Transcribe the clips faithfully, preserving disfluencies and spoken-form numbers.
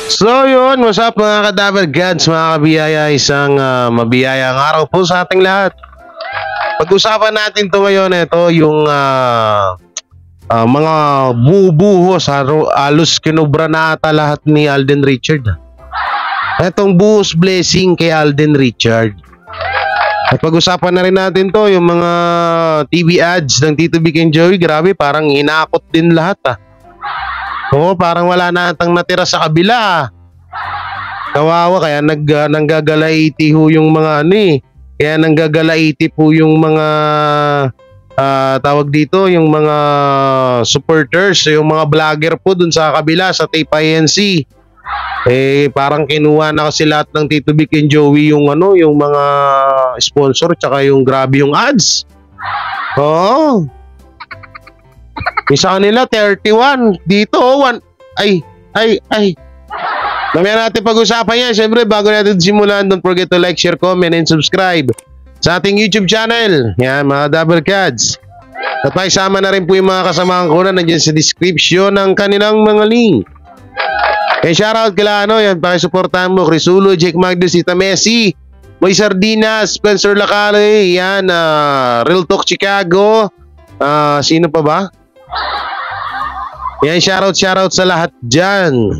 So yun, what's up mga Kadaver Gods, mga kabiyaya, isang uh, mabiyayang araw po sa ating lahat. Pag-usapan natin to ngayon, ito yung uh, uh, mga bubuhos, halos kinubra na ata lahat ni Alden Richard. Itong buhos blessing kay Alden Richard. At pag-usapan na rin natin to, yung mga T V ads ng Tito Vic and Joey, grabe, parang hinakot din lahat ah. Oo, parang wala na atang natira sa kabila. Kawawa, kaya nag, uh, nanggagalaiti ho yung mga ano eh. Kaya nanggagalaiti po yung mga uh, tawag dito, yung mga supporters, yung mga vlogger po dun sa kabila, sa Tape I N C. Eh, parang kinuha na kasi lahat ng Tito Vic and Joey yung ano, yung mga sponsor, tsaka yung grabe yung ads. Oo. Isa kanila thirty-one, dito one. Ay, ay, ay. Mamaya natin pag-usapan yan. Siyempre, bago natin simulan, don't forget to like, share, comment, and subscribe sa ating YouTube channel. Yan, mga Double Cads. At pakisama na rin po yung mga kasamahan ko na nandiyan sa description ng kanilang mga link. Kaya shoutout kila ano, yan, pakisuportahan mo, Crisulo, Jake Magnus, Ita Messi, Boy Sardinas, Spencer Lacale, yan, uh, Real Talk Chicago, uh, sino pa ba? Yan, shoutout, shoutout sa lahat dyan.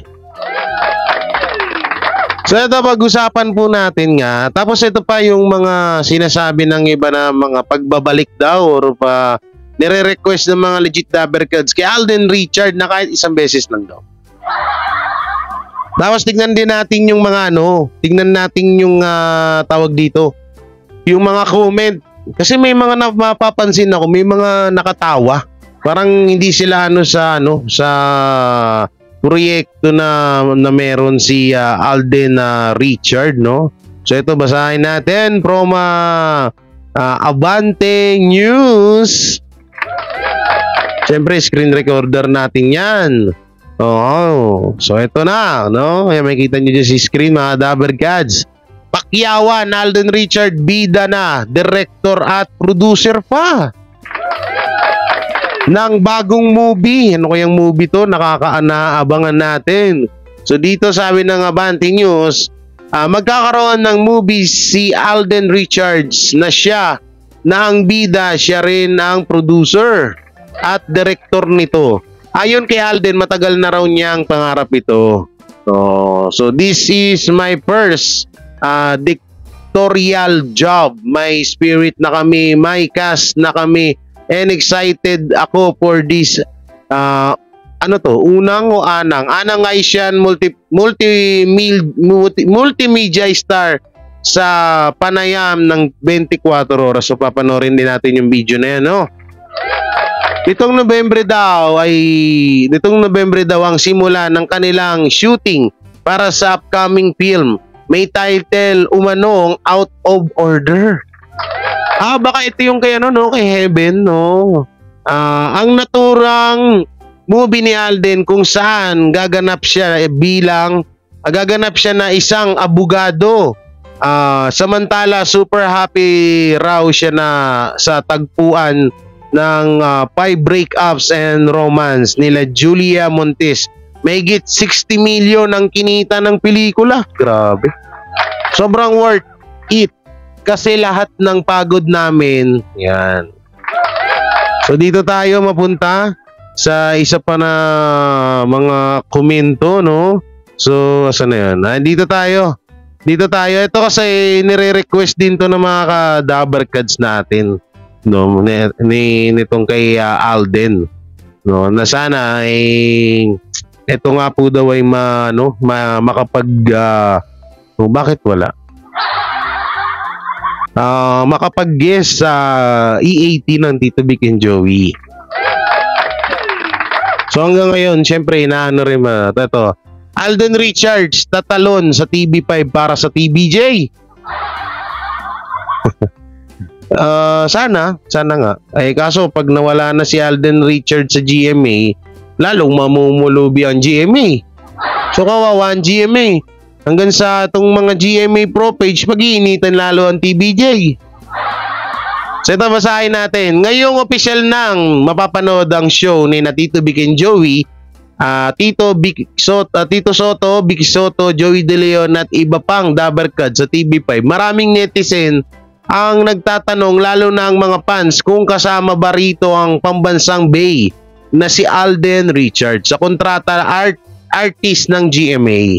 So ito, pag-usapan po natin nga. Tapos ito pa yung mga sinasabi ng iba na mga pagbabalik daw or pa nire-request ng mga legit Dabber Cads kay Alden Richard na kahit isang beses lang daw. Tapos tignan din natin yung mga ano, tignan natin yung uh, tawag dito, yung mga comment. Kasi may mga napapansin ako, may mga nakatawa. Parang hindi sila ano sa ano sa proyekto na na meron si uh, Alden uh, Richard, no? So ito, basahin natin from uh, uh, Abante News. Siyempre, screen recorder natin yan. Oh, so ito na, no? Ayan, makikita nyo dyan si screen, mga Dabber Cads. Pakyawan, Alden Richard, bida na, director at producer pa ng bagong movie. Ano kayang movie to? Nakakaanaabangan natin. So dito sabi ng Abante News, uh, magkakaroon ng movie si Alden Richards na siya na ang bida, siya rin ang producer at director nito. Ayon kay Alden, matagal na raw niyang pangarap ito. So, so this is my first uh, directorial job. May spirit na kami, may cast na kami, and excited ako for this uh, ano to, unang o anang anang Asian multi, multi, multi multimedia star sa panayam ng twenty-four oras. So papanorin din natin yung video na yan, no? Nitong Nobyembre daw ay nitong Nobyembre daw ang simula ng kanilang shooting para sa upcoming film. May title umanong Out of Order. Ah, baka ito yung kay ano, no, kay Heaven, no. Ah, ang naturang movie ni Alden kung saan gaganap siya eh, bilang ah, gaganap siya na isang abogado. Ah, samantala super happy raw siya na sa tagpuan ng uh, five breakups and romance nila Julia Montes. Mahigit sixty million ang kinita ng pelikula. Grabe. Sobrang worth it. Kasi lahat ng pagod namin, yan. So dito tayo mapunta sa isa pa na mga komento, no? So, asan na yan? Ah, dito tayo. Dito tayo. Ito kasi nire-request din to ng mga ka-Dabber Cads natin, no? Ni, ni, nitong kay uh, Alden. No? Na sana, eh, ito nga po daw ay ma, no? ma, makapag, uh, oh, bakit wala? Uh, makapag-guest sa uh, E A T ng Tito Vic and Joey. So hanggang ngayon, syempre, inaano rin ma, ito, Alden Richards tatalon sa T V five para sa T B J. uh, sana, sana nga. Eh kaso pag nawala na si Alden Richards sa G M A, lalong mamumulubi ang G M A. So kawawa ang G M A. Hanggang sa itong mga G M A Pro page, mag-iinitan lalo ang T B J. So ito, basahin natin. Ngayong opisyal nang mapapanood ang show ni na Tito Vic and Joey uh, Tito Vic Soto, uh, Tito Soto, Vic Soto, Joey De Leon at iba pang Dabarkad sa T V five. Maraming netizen ang nagtatanong, lalo na ang mga fans, kung kasama ba rito ang pambansang Bay na si Alden Richards sa kontrata art artist ng G M A.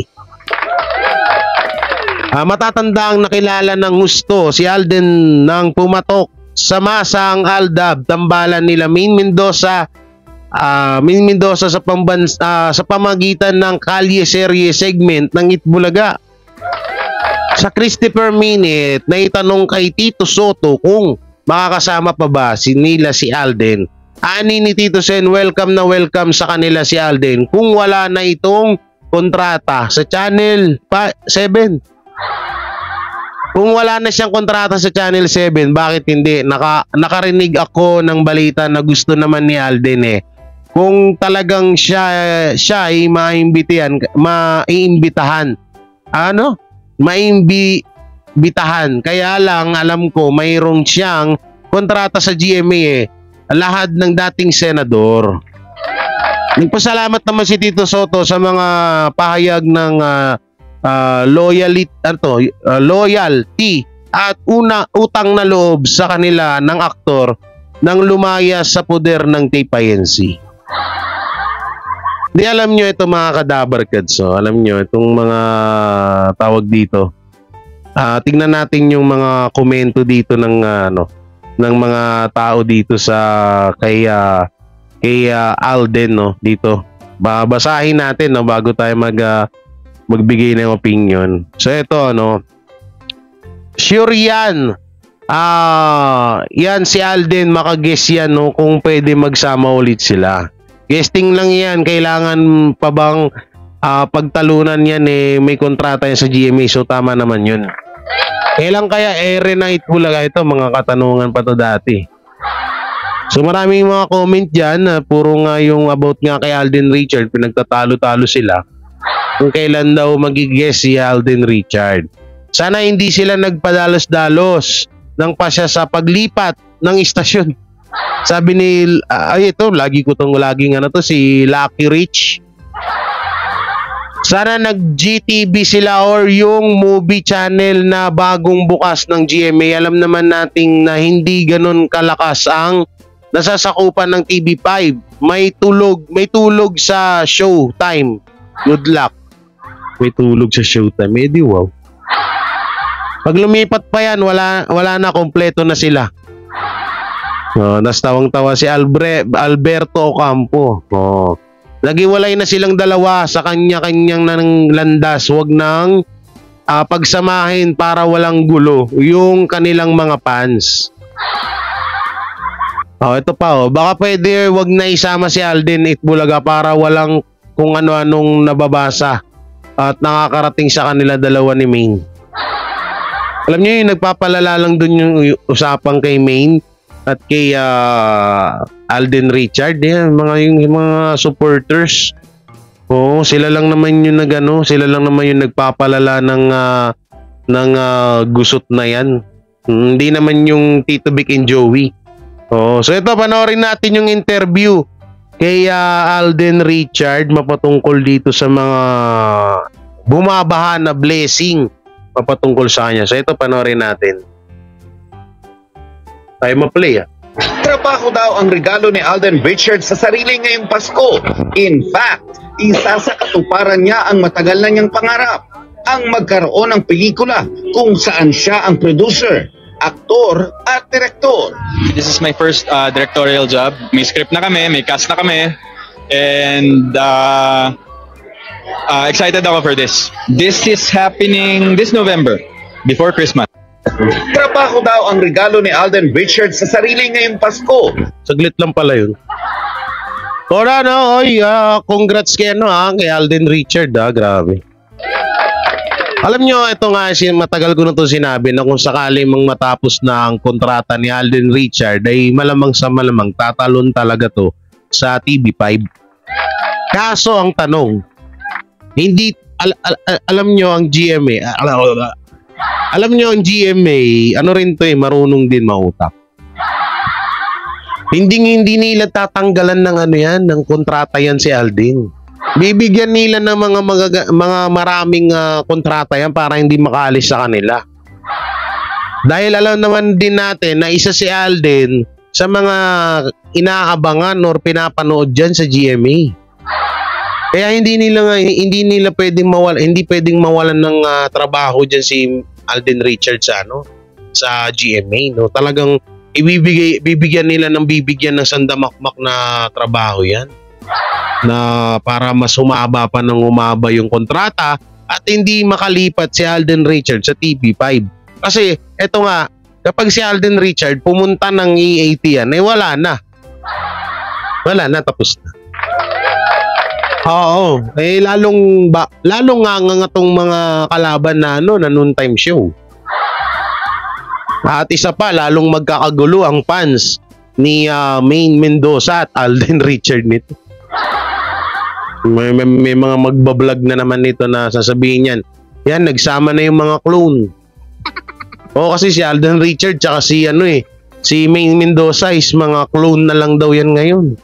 Uh, matatanda ang nakilala ng gusto si Alden nang pumatok sa masang Aldab, tambalan nila Main Mendoza, uh, Main Mendoza sa pambans uh, sa pamagitan ng Kalye Serye segment ng Itbulaga. Sa Christopher Minute, naitanong kay Tito Soto kung makakasama pa ba si nila si Alden. Ani ni Tito Sen, welcome na welcome sa kanila si Alden kung wala na itong kontrata sa Channel seven. Kung wala na siyang kontrata sa Channel seven, bakit hindi? Naka, nakarinig ako ng balita na gusto naman ni Alden eh. Kung talagang siya, siya ay maimbitahan, maiimbitahan. Ano? Maimbitahan. Kaya lang, alam ko, mayroong siyang kontrata sa G M A eh. Lahat ng dating senador. Nagpasalamat naman si Tito Soto sa mga pahayag ng uh, uh, loyalty, ano, uh, loyalty at una, utang na loob sa kanila ng aktor nang lumaya sa poder ng T P I N C. Di alam nyo ito mga kadabarkads, so alam nyo itong mga tawag dito. Uh, tingnan natin yung mga komento dito ng uh, ano ng mga tao dito sa kay uh, kay uh, Alden no dito. Babasahin natin no bago tayo mag uh, magbigay ng opinion. So ito ano, sure yan. Ah, uh, yan si Alden, makaguess yan no kung pwede magsama ulit sila. Guesting lang yan, kailangan pa bang uh, pagtalunan yan eh, may kontrata yan sa G M A, so tama naman yun. Kailan kaya ere ng Itbulaga ito? Mga katanungan pa to dati. So maraming mga comment dyan, uh, puro nga yung about nga kay Alden Richard, pinagtatalo-talo sila kung kailan daw magigess si Alden Richard. Sana hindi sila nagpadalos-dalos ng pasya sa paglipat ng istasyon. Sabi ni, uh, ay ito, lagi ko tong laging ano to, si Lucky Rich. Sana nag-G T V sila or yung movie channel na bagong bukas ng G M A. Alam naman nating na hindi ganun kalakas ang nasasakupan ng T V five. May tulog, may tulog sa Showtime. Good luck. May tulog sa Showtime. Eh di wow. Pag lumipat pa yan, wala, wala na, kompleto na sila. Oh, nastawang-tawa si Albre, Alberto Ocampo. Oh. Nagiwalay na silang dalawa sa kanya-kanyang nang landas. Huwag nang uh, pagsamahin para walang gulo yung kanilang mga fans. Oh, ito pa oh. Baka pwede wag na isama si Alden Itbulaga para walang kung ano-anong nababasa at nakakarating sa kanila dalawa ni Main. Alam niyo yung nagpapalala lang dun yung usapang kay Main at kay uh, Alden Richard, yan, mga yung, yung mga supporters. Oo, sila lang naman yung nagano, sila lang naman yung nagpapalala ng uh, ng uh, gusot na yan. Hindi naman yung Tito Vic and Joey. Oo, so ito panoorin natin yung interview kay uh, Alden Richard mapatungkol dito sa mga bumabaha na blessing mapatungkol sa kanya. So ito panoorin natin. Tayo ma-play ah. Trabaho daw ang regalo ni Alden Richards sa sarili ngayong Pasko. In fact, isa sa katuparan niya ang matagal na niyang pangarap, ang magkaroon ng pelikula kung saan siya ang producer, aktor at direktor. This is my first uh, directorial job. May script na kami, may cast na kami, and uh, uh, excited ako for this. This is happening this November, before Christmas. Trabaho daw ang regalo ni Alden Richards sa sarili ngayong Pasko. Saglit lang pala yun. Tora no, oy, uh, congrats kay ano ha, kay Alden Richard ha, grabe. Alam nyo, ito nga, matagal ko na ito sinabi na kung sakali mang matapos na ang kontrata ni Alden Richard ay malamang sa malamang tatalon talaga to sa T V five. Kaso ang tanong, hindi, al, al, al, alam nyo ang G M A, al, al, al, alam nyo ang G M A, ano rin to eh, marunong din mautak. Hindi hindi nila tatanggalan ng ano yan, ng kontrata yan si Alden. Bibigyan nila ng mga magaga- mga maraming ah, kontrata yan para hindi makaalis sa kanila. Dahil alam naman din natin na isa si Alden sa mga inaabangan or pinapanood diyan sa G M A. Kaya hindi nila nga- hindi nila pwedeng mawala hindi pwedeng mawalan ng ah, trabaho diyan si Alden Richards sa ano sa G M A, no. Talagang ibibigay bibigyan nila ng bibigyan ng sandamakmak na trabaho 'yan. Na para mas humaba pa ng humaba yung kontrata at hindi makalipat si Alden Richards sa T V five. Kasi eto nga, kapag si Alden Richards pumunta ng E A T yan, eh wala na. Wala na, tapos na. Oo, eh lalong ba, lalong nga nga tong mga kalaban na ano na noon time show. At isa pa, lalong magkakagulo ang fans ni uh, Maine Mendoza at Alden Richards nito. May, may, may mga magbablog na naman nito na sasabihin yan, yan, nagsama na yung mga clone. O kasi si Alden Richards tsaka si ano eh, si Maine Mendoza is mga clone na lang daw yan ngayon.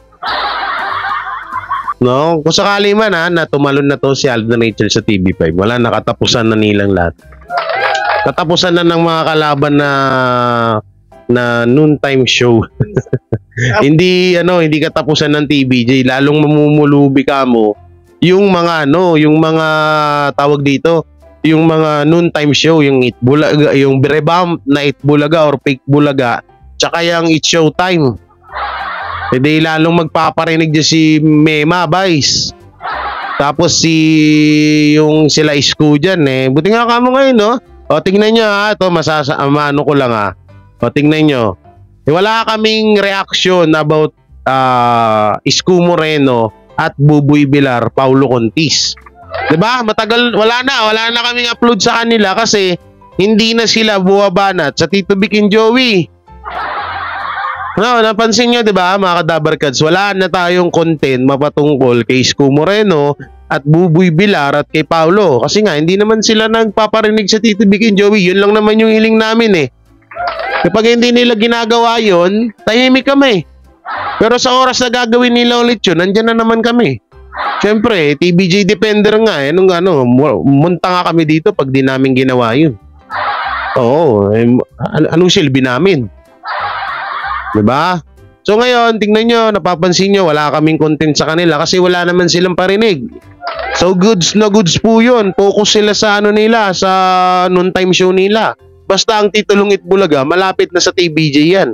No, kung sakali man ha, na tumalon na to si Alden Richards sa T V five, wala, nakatapusan na nilang lahat. Katapusan na ng mga kalaban na na noontime show. Hindi ano, hindi katapusan ng T V J, lalong mamumulubi ka mo yung mga ano, yung mga tawag dito, yung mga noontime show, yung Itbulaga, yung revamp na Itbulaga or fake Bulaga, tsaka yung It's Showtime. Hindi lalong magpaparinig dyan si Mema Vice. Tapos si yung sila Isko dyan eh. Buti nga kamo ngayon, no? O tingnan nyo ha, ito masasa, ano ko lang ha. O tingnan nyo. Eh, wala kaming reaction about uh, Isko Moreno at Buboy Bilar, Paulo Contis. Diba? Matagal, wala na, wala na kaming upload sa kanila kasi hindi na sila buwabanat sa Tito Vic and Joey. No, napansin nyo, diba, mga kadabarkads, wala na tayong content mapatungkol kay Isko Moreno at Buboy Bilar at kay Paulo. Kasi nga, hindi naman sila nagpaparinig sa Tito Vic and Joey. Yun lang naman yung hiling namin eh. Kapag hindi nila ginagawa yun, tahimik kami. Pero sa oras na gagawin nila ulit yun, nandyan na naman kami. Siyempre, T B J Defender nga eh. Nung ano, munta nga kami dito pag di namin ginawa yun. Oo, eh, an- anong silbi namin? Diba? So ngayon, tingnan nyo, napapansin nyo, wala kaming content sa kanila kasi wala naman silang parinig. So goods na goods po yun. Focus sila sa ano nila, sa noontime show nila. Basta ang titulong Itbulaga, malapit na sa T V J yan.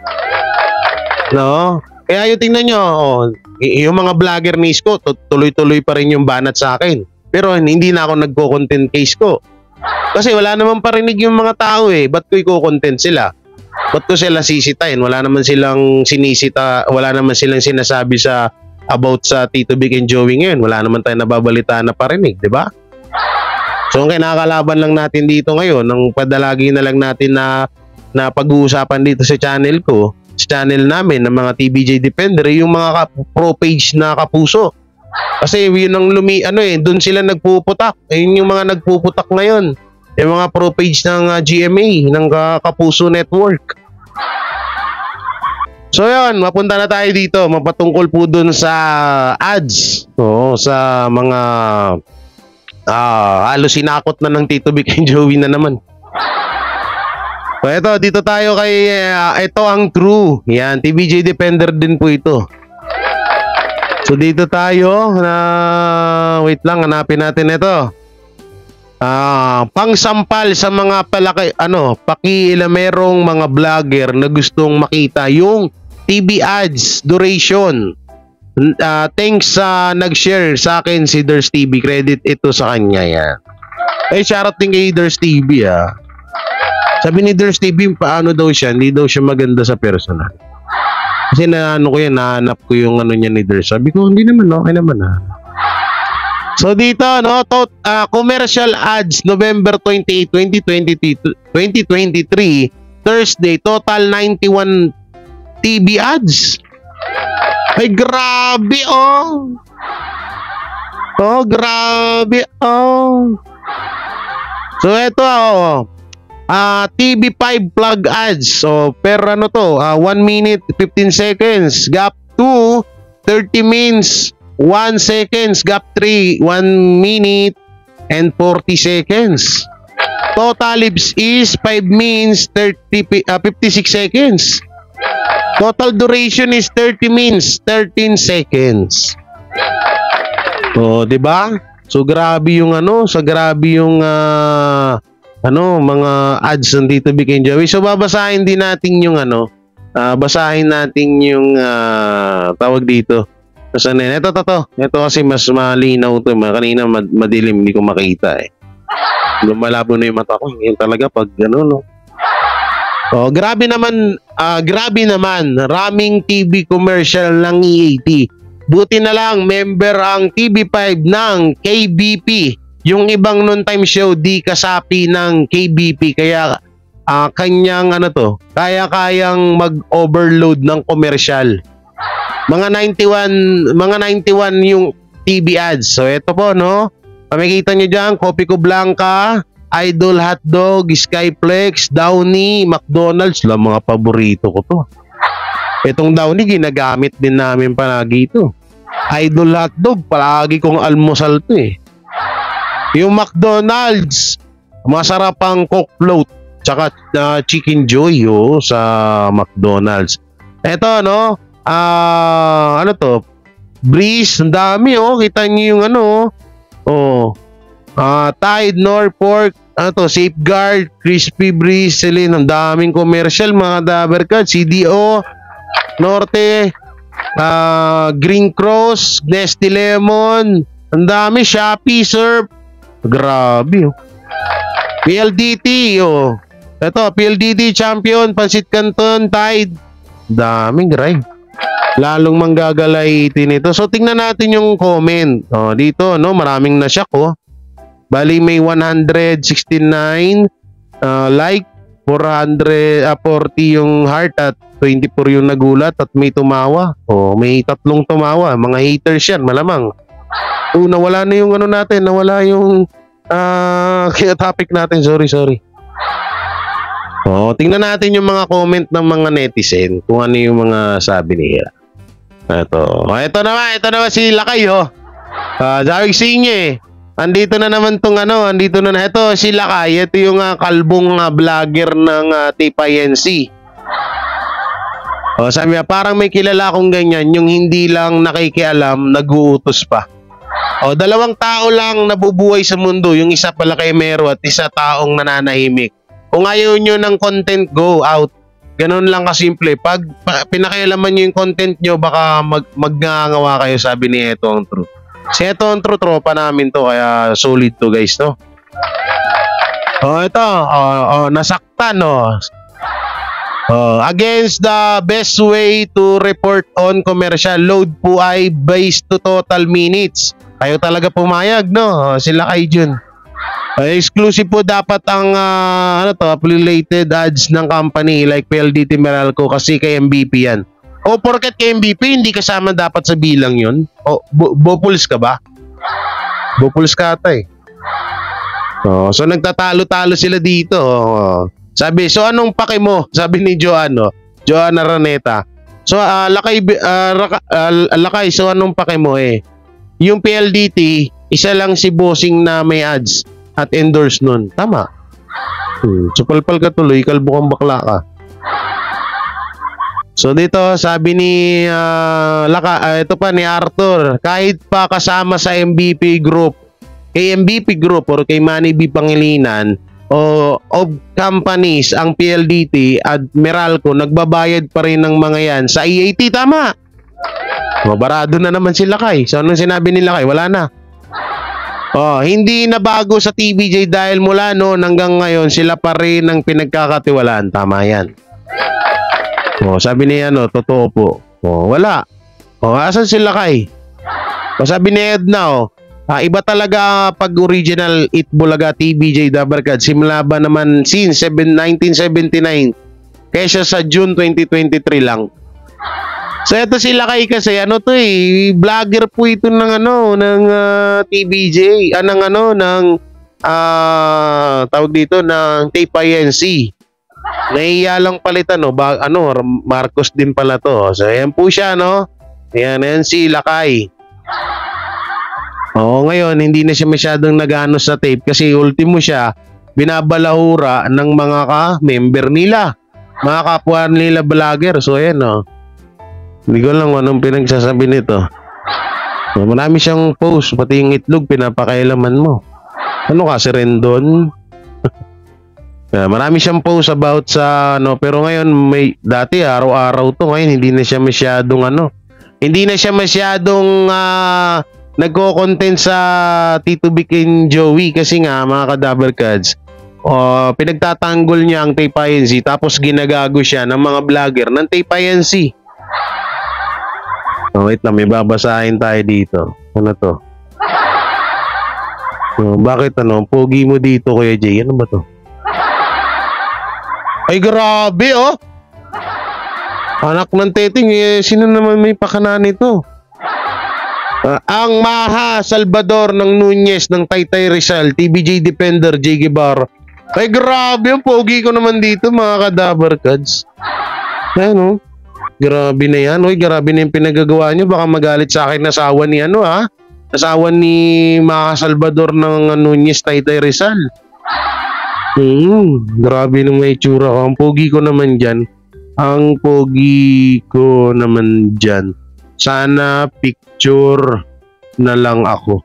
No? Kaya yung tingnan nyo, oh, y- yung mga vlogger ni Isko, tuloy-tuloy pa rin yung banat sa akin. Pero hindi na ako nagko-content kay Isko. Kasi wala naman parinig yung mga tao eh. Ba't ko i-content sila? Ba't ko sila sisitain? Wala naman silang sinisita, wala naman silang sinasabi sa about sa Tito Vic and Joey ngayon. Wala naman tayong nababalitaan na parinig, di ba? So ang kinakalaban lang natin dito ngayon, ang padalagi na lang natin na, na pag-uusapan dito sa channel ko, sa channel namin ng mga T B J Defender, yung mga pro page na kapuso. Kasi yun ang lumi, ano eh, doon sila nagpuputak. Ayun yung mga nagpuputak ngayon. Yung mga pro page ng uh, G M A, ng uh, Kapuso Network. So yun, mapunta na tayo dito. Mapatungkol po dun sa ads. Oo, sa mga uh, halos sinakot na ng Tito Vic and Joey na naman. So ito, dito tayo kay, uh, ito ang crew. Yan, T V J Defender din po ito. So dito tayo, na uh, wait lang, hanapin natin ito. Ah, pangsampal sa mga palaki, ano, pakialamerong mga vlogger na gustong makita yung T V ads duration. Uh, thanks sa uh, nag-share sa akin si Ders T V. Credit ito sa kanya yan. Eh, shoutout din kay Ders T V ah. Sabi ni Ders T V, paano daw siya? Hindi daw siya maganda sa personal. Kasi na ano ko yan, nahanap ko yung ano niya ni Ders. Sabi ko, hindi naman, okay naman ah. So dito, no, to, uh, commercial ads November twenty-eighth, twenty twenty-three, Thursday, total ninety-one T V ads. Ay, grabe, oh. Oh, grabe, oh. So ito, oh. Uh, T V five plug ads. So, per ano to, uh, one minute, fifteen seconds. Gap two, thirty mins. one seconds. Gap three, one minute and forty seconds. Total lips is five minutes thirty, uh, fifty-six seconds. Total duration is thirty minutes thirteen seconds. Oh, 'di ba? So grabe yung ano, so grabe yung uh, ano, mga ads nandito Vic and Joey. So babasahin din natin yung ano, uh, basahin natin yung uh, tawag dito. So ito to to. Ito kasi mas malinaw to, kanina mad madilim, hindi ko makita eh. Lumalabo na yung mata ko. Ngayon talaga pag ano, no. Oh, grabe naman, uh, grabe naman, raming T V commercial ng E A T. Buti na lang member ang T V five ng K B P. Yung ibang noon-time show di kasapi ng K B P, kaya uh, kanyang ano to, kaya-kayang mag-overload ng commercial. Mga ninety-one, mga ninety-one yung T V ads. So ito po, no. Makikita niyo diyan, Kopi Ko Blanca, Idol Hotdog, Skyflex, Downy, McDonald's, lang mga paborito ko to. Itong Downy ginagamit din namin palagi ito. Idol Hotdog, palagi kong almusal to eh. Yung McDonald's, masarap ang Coke Float, tsaka uh, Chicken Joy oh, sa McDonald's. Ito no, ah uh, ano to? Breeze, ang dami oh, kita niyo yung ano oh. Ah, uh, Tide, Norfolk, ano to, Safeguard, Crispy Breeze, Celine, ang daming commercial mga Dabarkad, C D O, Norte, uh, Green Cross, Nestle Lemon, ang dami, Shopee, Surf, grabe oh. P L D T oh. Ito, P L D T Champion, Pansit Canton, Tide, daming grind. Lalong manggagalayitin ito. So tingnan natin yung comment. Oh, dito no, maraming na-shock oh. Bali may one hundred sixty-nine uh, like, four hundred forty yung heart at twenty-four yung nagulat at may tumawa. Oh, may tatlong tumawa. Mga haters yan, malamang. Oh, nawala na yung ano natin, nawala yung uh, topic natin. Sorry, sorry. Oh, tingnan natin yung mga comment ng mga netizen kung ano yung mga sabi nila. Ito. Oh, ito naman, ito naman si Lakay oh. Ah, uh, sabi sinye eh. Andito na naman tong ano, andito na na. Ito si Lakay, ito yung uh, kalbong uh, vlogger ng uh, T P I N C. Oh, sabi niya, parang may kilala akong ganyan, yung hindi lang nakikialam, nag-uutos pa. Oh, dalawang tao lang nabubuhay sa mundo, yung isa pala kay Mero at isa taong nananahimik. Kung ayaw nyo ng content, go out. Ganun lang kasimple. Pag pa, pinakialaman nyo yung content nyo, baka mag, magngangawa kayo, sabi ni Eto ang True. Si Eto ang True, tropa namin to, kaya solid to guys, no? Oh, ito, oh, oh, nasaktan, no? Oh, against the best way to report on commercial load po ay based to total minutes. Kayo talaga pumayag, no? Oh, sila kay Jun. Uh, exclusive po dapat ang uh, ano to, affiliated ads ng company like P L D T Meralco kasi kay M V P yan. O porket kay M V P hindi kasama dapat sa bilang yun. O Bopuls ka ba? Bopuls ka ata eh. Oh, so nagtatalo-talo sila dito. Oh. Sabi, so anong pake mo? Sabi ni Joanno, Joanna Raneta. So uh, Lakay, uh, raka, uh, Lakay, so anong pake mo eh? Yung P L D T, isa lang si bossing na may ads at endorse nun. Tama. Hmm. So palpal ka tuloy, kalbo kang bakla ka. So dito, sabi ni uh, Laka, uh, ito pa ni Arthur, kahit pa kasama sa M V P Group, kay M V P Group or kay Manny B. Pangilinan o of companies, ang P L D T at Meralco, nagbabayad pa rin ng mga yan sa E A T. Tama. Mabarado na naman si Lakay. So anong sinabi ni Lakay? Wala na. Oh, hindi na bago sa T V J dahil mula noon hanggang ngayon sila pa rin ang pinagkakatiwalaan. Tama yan. Oh, sabi niya ano, totoo po. Oh, wala. Oh, asan sila kay? Oh, sabi ni Edna oh, ah, iba talaga pag original It Bulaga T V J Dabarkad. Simula ba naman since nineteen seventy-nine kaysa sa June twenty twenty-three lang. So ito sila kay kasi ano to eh, vlogger po ito ng ano ng uh, T V J, ah, ng ano ng uh, tawag dito ng T P I N C. Naiya lang palitan no, ba, ano Marcos din pala to. So ayan po siya no. Ayan, ayan si Lakay. Oo, ngayon, hindi na siya masyadong nagano sa tape kasi ultimo siya, binabalahura ng mga ka-member nila. Mga kapwa nila vlogger. So, ayan, oh. Hindi ko lang anong pinagsasabi nito. So, marami siyang post, pati yung itlog, pinapakailaman mo. Ano ka, si Rendon? Yeah, marami siyang post about sa, ano, pero ngayon, may, dati, araw-araw to, ngayon, hindi na siya masyadong, ano, hindi na siya masyadong, ah, nagko-content sa Tito Vic and Joey kasi nga mga ka-Dabarkads, uh, pinagtatanggol niya ang Tape I N C tapos ginagago siya ng mga vlogger ng Tape I N C. Oh, wait lang, may babasahin tayo dito. Ano to? Oh, bakit ano? Pogi mo dito, Kuya Jay. Ano ba to? Ay, grabe, oh! Anak ng teting, eh, sino naman may pakana nito? Uh, ang Maha Salvador ng Nunez ng Taytay Rizal, T B J Defender, J. Guevara. Ay, grabe, ang pogi ko naman dito, mga ka-Dabarkads. Ayan, oh. Grabe na yan. Uy, grabe na yung pinagagawa nyo. Baka magalit sa akin asawa ni ano, ha? Asawa ni Maha Salvador ng Nunez, Taytay Rizal. Hmm, grabe nung may tsura ko. Ang pogi ko naman dyan. Ang pogi ko naman dyan. Sana picture na lang ako.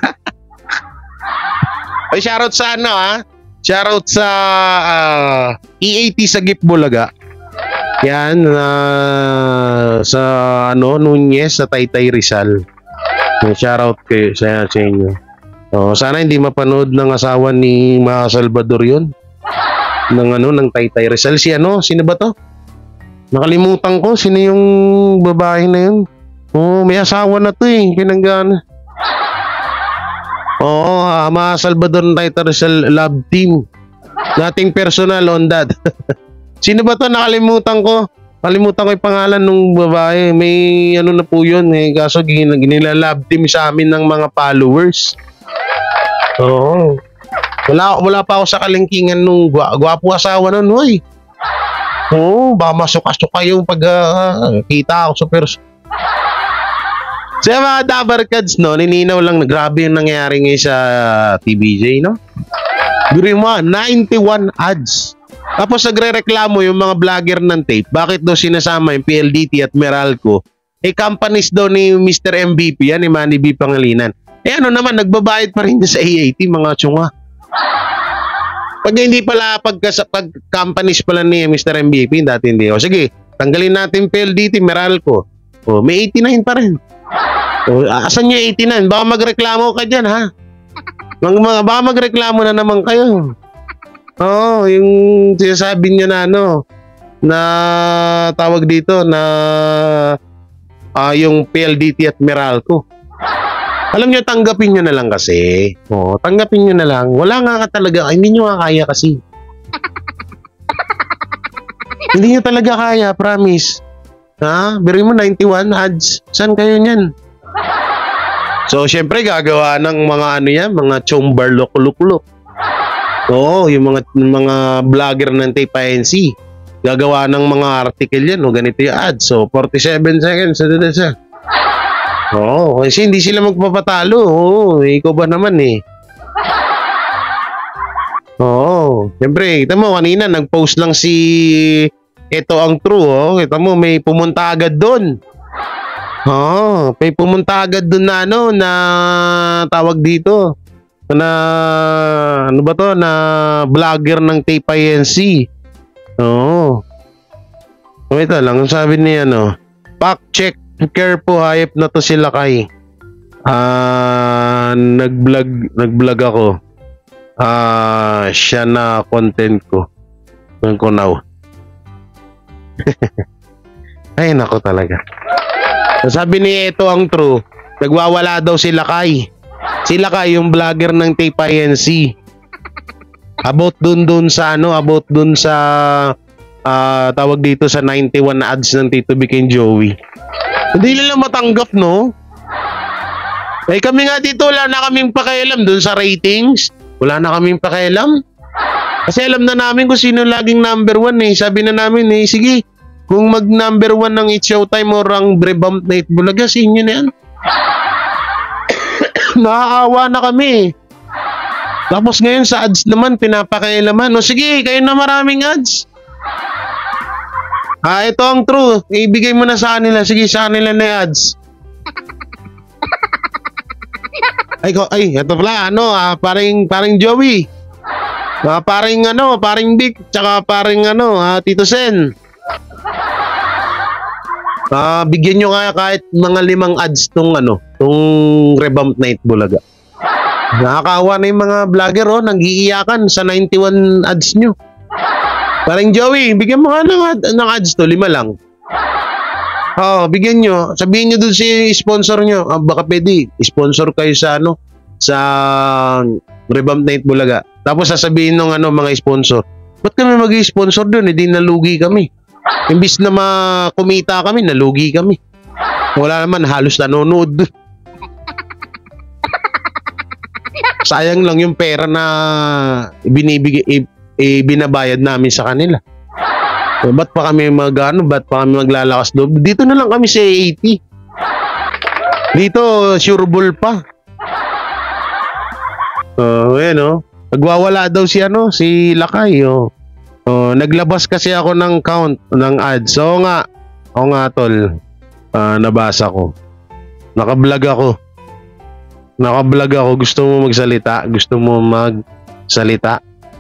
Ay, shoutout sa ano, ha? Shoutout sa uh, E A T sa Gip Bulaga. Yan, uh, sa ano, Nunez, sa Taytay Rizal. Shoutout kayo sa, sa inyo. Oh, sana hindi mapanood ng asawa ni Maha Salvador yun. Ng ano, ng Taytay Rizal. Si ano, sino ba to? Nakalimutan ko, sino yung babae na yun? Oh, may asawa na to eh, pinanggana. Oo, oh, uh, Maha Salvador ng Taytay Rizal love team. Nothing personal on that. Sino ba to? Nakalimutan ko. Nakalimutan ko yung pangalan ng babae. May ano na po yun eh. Kaso gin ginila-love team sa amin ng mga followers. Oo. Wala, wala pa ako sa kalingkingan nung gwa, gwapo asawa nun, hoy. Oo, baka masuka-suka yung pag uh, kita ako sa person. Sa mga Dabarkads, no, nininaw lang na grabe yung nangyari ngayon sa T V J, no? Guri mo, ninety-one ads. Tapos nagre-reklamo yung mga vlogger ng tape. Bakit daw sinasama yung P L D T at Meralco? Eh, companies daw ni Mister M V P yan, ni Manny B. Pangilinan. Eh ano naman, nagbabayad pa rin sa A A T, mga tsunga. Pag hindi pala, pag, pag companies pala ni Mister M V P, dati hindi. O sige, tanggalin natin P L D T, Meralco. O, may eighty-nine pa rin. O, asan yung eighty-nine? Baka magreklamo ka dyan, ha? Mga, mga, baka magreklamo na naman kayo. Oo, yung sinasabi nyo na ano, na tawag dito, na uh, yung P L D T at Meralco. Alam nyo, tanggapin nyo na lang kasi. Oo, tanggapin nyo na lang. Wala nga ka talaga, hindi nyo nga kaya kasi. Hindi nyo talaga kaya, promise. Ha? Biro mo, ninety-one ads. Saan kayo nyan? So, syempre, gagawa ng mga ano yan, mga chombar lok-lok-lok. Oo, yung mga, mga vlogger ng Tape I N C. Gagawa ng mga article yan, o ganito yung ads. So, forty-seven seconds. Oo, kasi hindi sila magpapatalo. Oo, ikaw ba naman eh. Oo, syempre, kita mo, kanina, nag-post lang si... Ito ang true, oh. Kita mo, may pumunta agad doon. Oh, may pumunta agad doon na ano, na tawag dito. Na, ano ba to? Na vlogger ng Tape I N C. Oo. Oh. Ito lang, sabi niya, ano, fact check, care po, hayop na to sila kay. Ah, uh, nag-vlog, nag-vlog ako. Ah, uh, siya na content ko. Ngayon ko now. Ay, nako talaga. Sabi ni ito ang true, nagwawala daw sila kay. Sila kay yung vlogger ng Tape I N C. About dun dun sa ano, about dun sa uh, tawag dito sa ninety-one ads ng Tito Vic and Joey. Hindi nila matanggap, no? Eh kami nga dito, wala na kaming pakialam dun sa ratings. Wala na kaming pakialam. Kasi alam na namin kung sino laging number one eh. Sabi na namin eh, sige, kung mag number one ng It's Showtime or ang Brebump na Itbulaga, sa inyo na yan. Naaawa na kami. Tapos ngayon sa ads naman, pinapakailaman. O sige, kayo na maraming ads. Ah, ito ang truth. Ibigay mo na sa kanila. Sige, sa kanila na yung ads. Ay, ko, ay, ito pala, ano, ah, paring, paring Joey. Ah, paring, ano, paring Vic, tsaka paring, ano, ah, Tito Sen. Ah, bigyan nyo kaya kahit mga limang ads tong, ano, tong Revamp Night Bulaga. Nakakaawa na yung mga vlogger, oh, nag-iiyakan sa ninety-one ads nyo. Paring Joey, bigyan mo ka ng, ad, ng ads to, lima lang. Oo, oh, bigyan nyo. Sabihin nyo dun si sponsor nyo. Ah, baka pwede, sponsor kayo sa ano, sa Revamp Night Bulaga. Tapos sasabihin ng ano, mga sponsor, ba't kami mag-sponsor dun? Hindi nalugi kami. Imbis na makumita kami, nalugi kami. Wala naman, halos nanonood dun. Sayang lang yung pera na binibigay, ibinabayad namin sa kanila. So, ba't pa kami mag, ano, ba't pa kami maglalakas loob? Dito na lang kami sa eighty. Dito, sure ball pa. Oh, uh, ayan oh. Nagwawala daw si ano, si Lakay oh. Oh, naglabas kasi ako ng count ng ads. So nga, oo nga tol. Uh, nabasa ko. Naka-vlog ako. Naka-vlog ako. Gusto mo magsalita? Gusto mo magsalita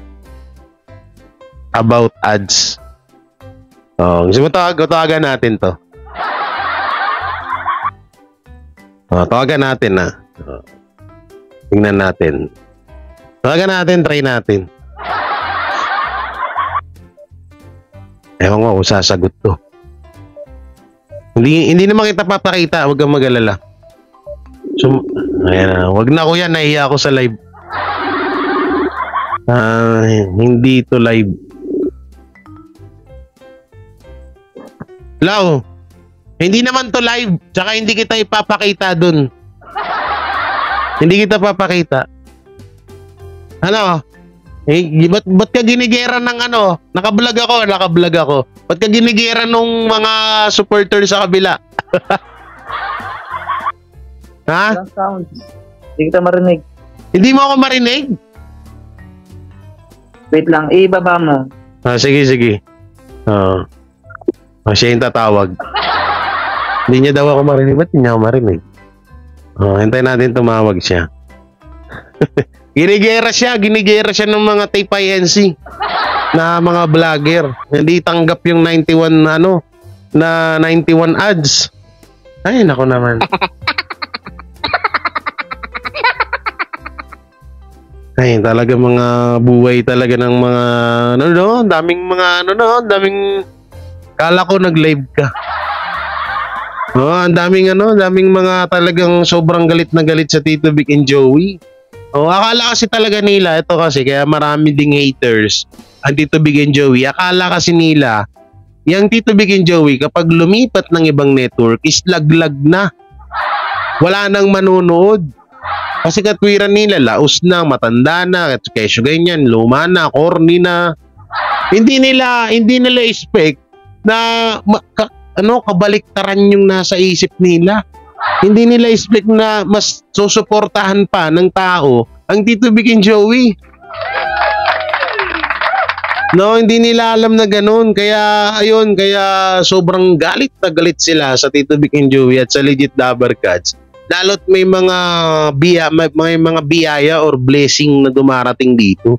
about ads? Oh, gusto mo tawag, tawagan natin to. Oh, tawagan natin na. Oh, tingnan natin. Tawagan natin, try natin. Ewan ko kung sasagot to. Hindi, hindi naman kita papakita. Huwag kang mag-alala. So, ayan na. Huwag na kuya, nahiya ako sa live. Uh, hindi to live. Hello? Hindi naman to live. Tsaka hindi kita ipapakita dun. Hindi kita papakita. Ano? Eh, ba't, ba't ka ginigera ng ano? Nakablog ako, nakablog ako. Ba't ka ginigera nung mga supporter sa kabila? Ha? Walang sound. Hindi kita marinig. Hindi mo ako marinig? Wait lang, ibaba mo. Ah, sige, sige. Oo. Oh, siya yung tatawag. Hindi niya daw ako marinig. Ba't hindi niya ako marinig? Oh, hintayin natin tumawag siya. Ginigera siya, ginigera siya ng mga tape I N C na mga vlogger. Hindi tanggap yung ninety-one ano, na ninety-one ads. Ay, nako naman. Ay, talaga mga buhay talaga ng mga ano no, daming mga ano no, daming kala ko nag-live ka. Oh, ang daming ano, daming mga talagang sobrang galit na galit sa Tito Vic and Joey. Oh, akala kasi talaga nila, ito kasi, kaya marami ding haters ang Tito Vic and Joey. Akala kasi nila, yung Tito Vic and Joey, kapag lumipat ng ibang network, is laglag na. Wala nang manunood. Kasi katwiran nila, laos na, matanda na, kesyo ganyan, luma na, corny na. Hindi nila, hindi nila expect na, ma, ka, ano, kabaliktaran yung nasa isip nila. Hindi nila expect na mas susuportahan pa ng tao ang Tito Vic and Joey. No, hindi nila alam na ganun. Kaya, ayun, kaya sobrang galit na galit sila sa Tito Vic and Joey at sa Legit Dabber Cats. Lalo't may mga biya, may, may mga biyaya or blessing na dumarating dito.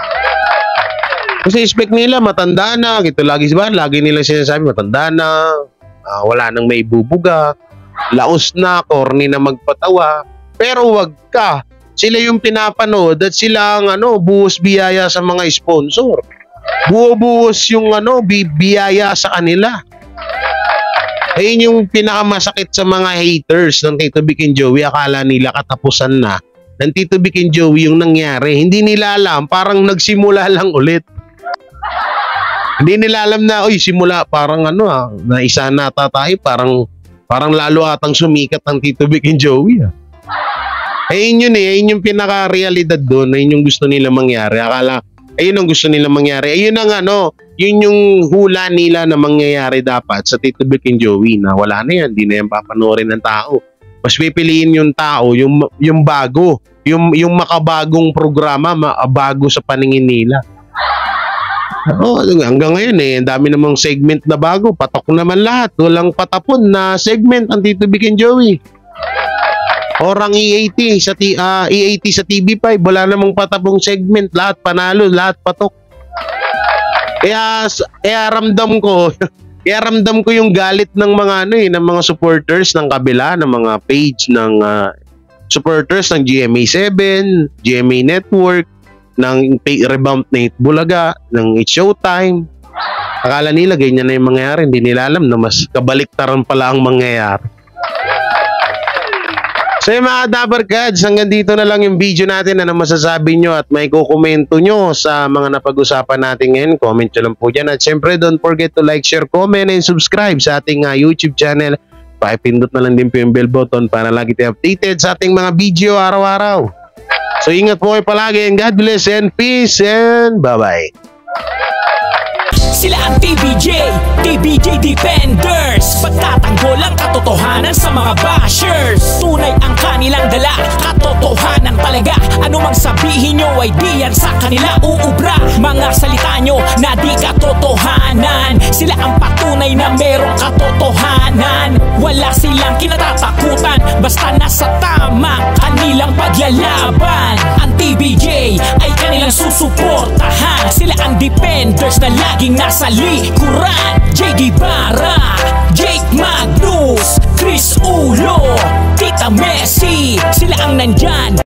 Kasi expect nila, matanda na. Ito lagi, ba? Lagi nila sinasabi, matanda na. Uh, wala nang may bubuga. Laos na, corny na magpatawa. Pero wag ka. Sila yung pinapanood at sila ang ano, buhos biyaya sa mga sponsor. Buo-buhos yung ano, bi biyaya sa kanila. Ayun yung pinakamasakit sa mga haters ng Tito Vic and Joey. Akala nila katapusan na ng Tito Vic and Joey yung nangyari. Hindi nila alam, parang nagsimula lang ulit. Hindi nila alam na, oy, simula, parang ano ah, na isa nata tayo, parang Parang lalo atang sumikat ang Tito Vic and Joey. Ah. Ayun yun eh. Ayun yung pinaka-realidad doon. Ayun yung gusto nila mangyari. Akala, ayun ang gusto nila mangyari. Ayun ang ano, yun yung hula nila na mangyayari dapat sa Tito Vic and Joey na wala na yan. Hindi na yan papanoorin ng tao. Mas pipiliin yung tao, yung, yung bago, yung, yung makabagong programa, ma- bago sa paningin nila. Oh, hanggang ngayon eh, ang dami namang segment na bago, patok naman lahat, walang patapon na segment ang Tito Vic and Joey. Orang E A T sa T, uh, E A T sa T V five, wala namang patapong segment, lahat panalo, lahat patok. Kaya, kaya ramdam ko, kaya ramdam ko yung galit ng mga ano eh, ng mga supporters ng kabila, ng mga page ng uh, supporters ng G M A seven, G M A Network, ng revamp na Bulaga, ng It's Showtime. Akala nila ganyan na yung mangyayari, hindi nila alam na mas kabaliktaran pala ang mangyayari. So yung mga Dabber Cats, hanggang dito na lang yung video natin. Ano masasabi nyo at may kukomento nyo sa mga napag-usapan natin ngayon, comment nyo lang po dyan. At syempre, don't forget to like, share, comment, and subscribe sa ating uh, YouTube channel. Pakipindot na lang din po yung bell button para lagi tayo updated sa ating mga video araw-araw. So ingat po kayo palagi and God bless and peace and bye-bye. Sila ang T B J, T B J Defenders. Pagtatanggol ang katotohanan sa mga bashers. Tunay ang kanilang dala, katotohanan talaga. Ano mang sabihin nyo ay di yan sa kanila uubra. Mga salita nyo na di katotohanan. Sila ang patunay na merong katotohanan. Wala silang kinatatakutan, basta nasa tama kanilang paglalaban. Ang T B J ay kanilang susuportahan. Sila ang defenders na laging nasa likuran. J D Barra, Jake Magnus, Chris Ulo, Tita Messi, sila ang nandyan.